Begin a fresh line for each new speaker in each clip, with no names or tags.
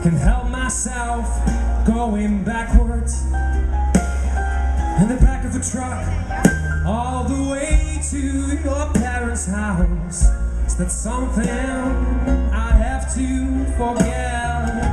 Can't help myself going backwards in the back of a truck all the way to your parents' house. Is that something I have to forget?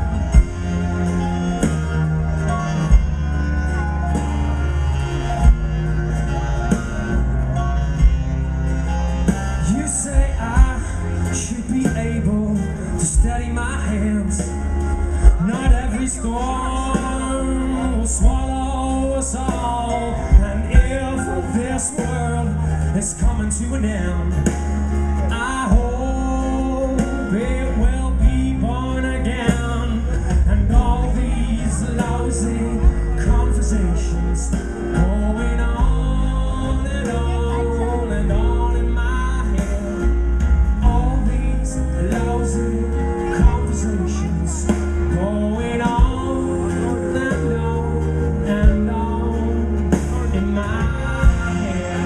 You say I should be able to steady my hands. Not every storm will swallow us all. And if this world is coming to an end, I hope it will be born again. And all these lousy conversations going on and on and on in my head. All these lousy conversations going on and on and on in my head.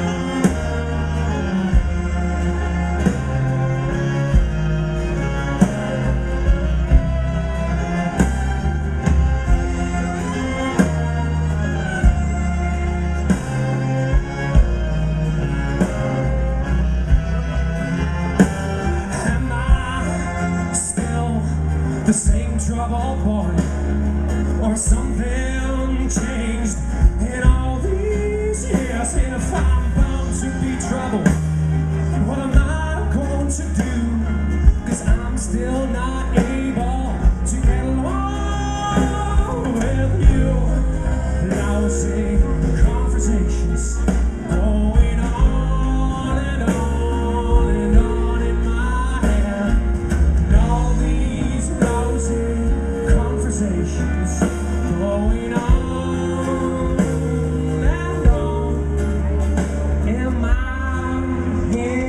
Am I still the same troubled boy, or something changed in all these years? And if I'm bound to be troubled, what am I going to do? 'Cause I'm still not able to get along with you. Lousy conversations going on and on and on in my head. And all these lousy conversations going on and on in my head.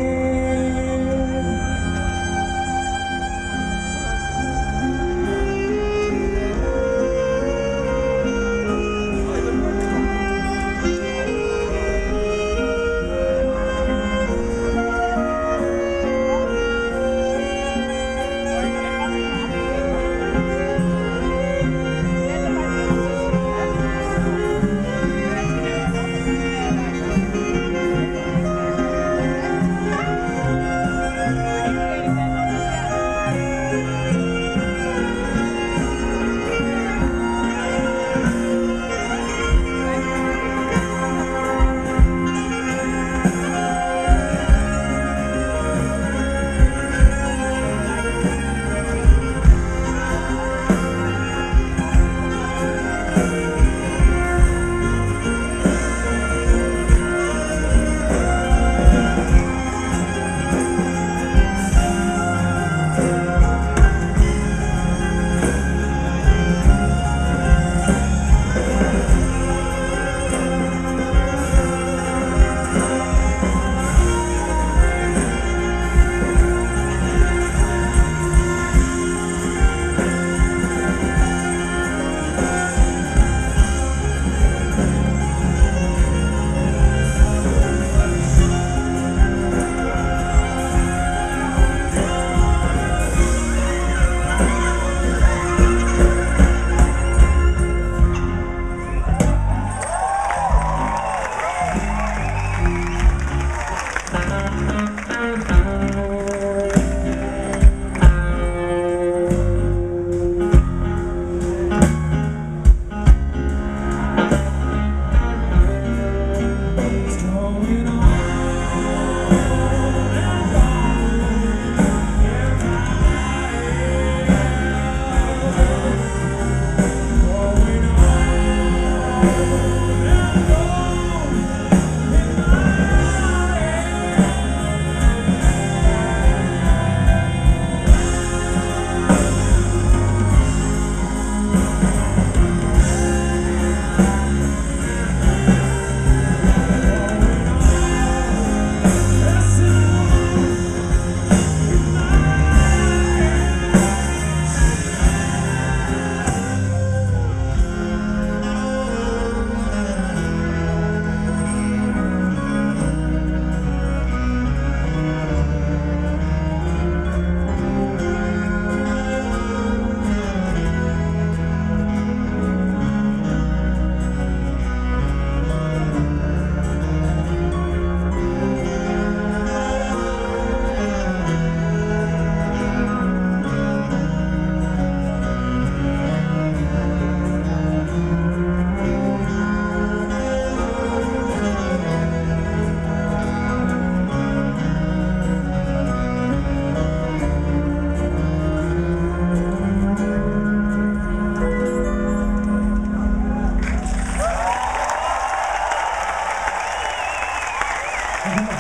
Thank you.